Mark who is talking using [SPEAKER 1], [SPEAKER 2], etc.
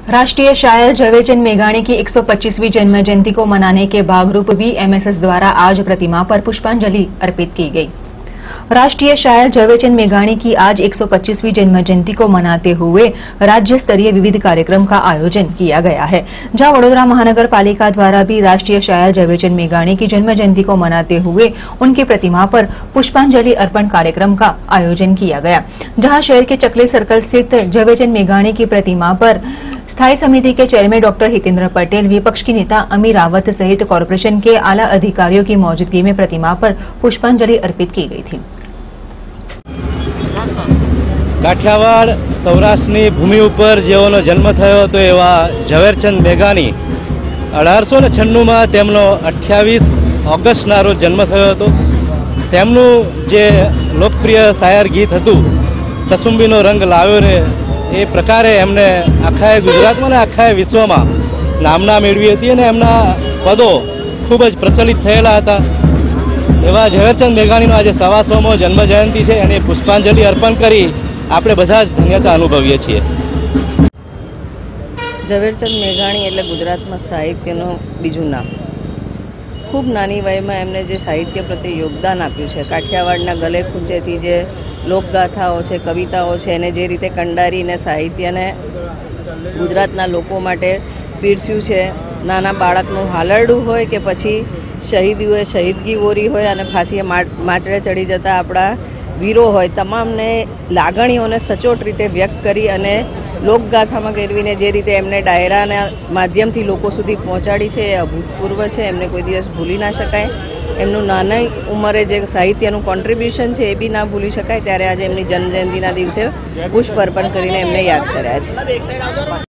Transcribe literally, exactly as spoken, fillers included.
[SPEAKER 1] राष्ट्रीय शायर झवेरचंद मेघाणी की एक सौ पच्चीसवीं जन्म जयंती को मनाने के भागरूप बी एम एस एस द्वारा आज प्रतिमा पर पुष्पांजलि अर्पित की गई। राष्ट्रीय शायर झवेरचंद मेघाणी की आज एक सौ पच्चीसवीं जन्म जयंती को मनाते हुए राज्य स्तरीय विविध कार्यक्रम का आयोजन किया गया है, जहां वडोदरा महानगर पालिका द्वारा भी राष्ट्रीय शायर झवेरचंद मेघाणी की जन्म जयंती को मनाते हुए उनकी प्रतिमा पर पुष्पांजलि अर्पण कार्यक्रम का आयोजन किया गया। जहां शहर के चकले सर्कल स्थित झवेरचंद मेघाणी की प्रतिमा पर स्थायी समिति के चेयरमैन डॉक्टर हितेंद्र पटेल, विपक्ष की नेता अमी रावत सहित कॉर्पोरेशन के आला अधिकारियों की मौजूदगी में प्रतिमा पर पुष्पांजलि अर्पित की गई थी।
[SPEAKER 2] काठियावाड़ सौराष्ट्रनी भूमि पर जेओनो जन्म थयो तो एवा झवेरचंद मेघाणी अठारसो ने छन्नू में तेमनो अठावीस ऑगस्टना रोज जन्म थयो हतो। तेमनु जे लोकप्रिय शायर गीत हतुं कसुंबीनो रंग लाव्यो ने ए प्रकारे एमने आखा गुजरात में आखा विश्व में नामना मेळवी हती अने एमना पदो खूब ज प्रचलित थयेला हता। एवा झवेरचंद मेघाणीनो आज सवासोमो जन्म जयंती है अने पुष्पांजलि अर्पण करी आपणे बधा ज धन्यता अनुभवीए छीए।
[SPEAKER 3] झवेरचंद मेघाणी एटले गुजरात में साहित्यनो बीजू नाम। खूब नानी वय में एमने जे साहित्य प्रत्ये योगदान आप्युं छे, काठियावाड़ना गले खूंचेथी जे लोकगाथाओ छे, कविताओ छे, एने जे रीते कंडारीने साहित्यने गुजरातना लोको माटे पीरस्युं छे। नाना बाळकनुं हालरडुं होय के पछी शहीदीओए शहीदगी वोरी होय अने फांसीए माचड़े चढ़ी जता आपड़ा वीरो होय, तमामने लागणीओने सचोट रीते व्यक्त करी अने लोकगाथामां केरवीने जे रीते एमने डायराना माध्यमथी लोको सुधी पहोंचाडी छे ए अभूतपूर्व छे। एमने कोई दिवस भूली ना शकाय। एमनुं नानी उंमरे जे साहित्यनुं कॉन्ट्रीब्यूशन छे ए बी ना भूली शकाय। त्यारे आज एमनी जन्मजयंतीना दिवसे पुष्प अर्पण करीने एમને યાદ કર્યા છે।